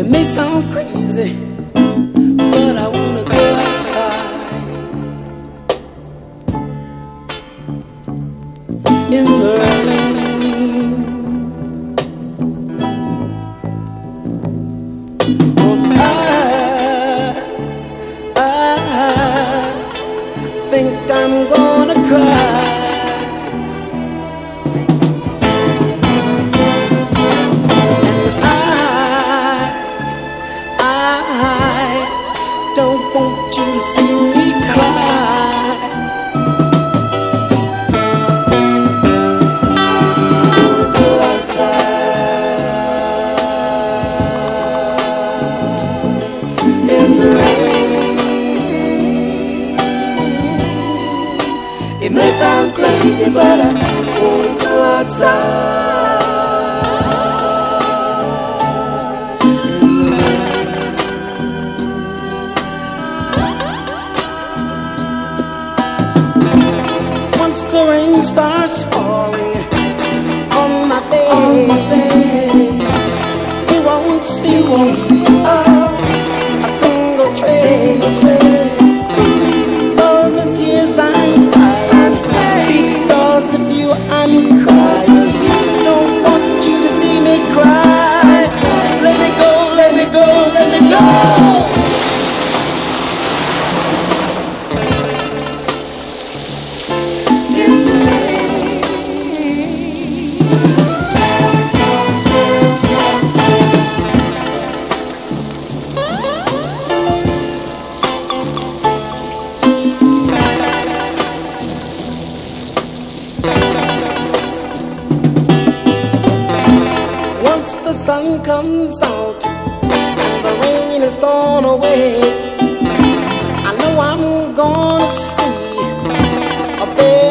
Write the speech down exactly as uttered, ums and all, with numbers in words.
may sound crazy, but I wanna go outside in the rain. 'Cause I, I think I'm gonna cry. Don't want you to see me cry. I wanna go outside in the rain. It may sound crazy, but I wanna go outside. Once the rain starts falling on my face, you won't see, you won't see oh, a single trace of the tears I'm crying. Because of you I'm crying. Don't want you to see me cry. Let me go, let me go, let me go. Once the sun comes out and the rain is gone away, I know I'm gonna see a better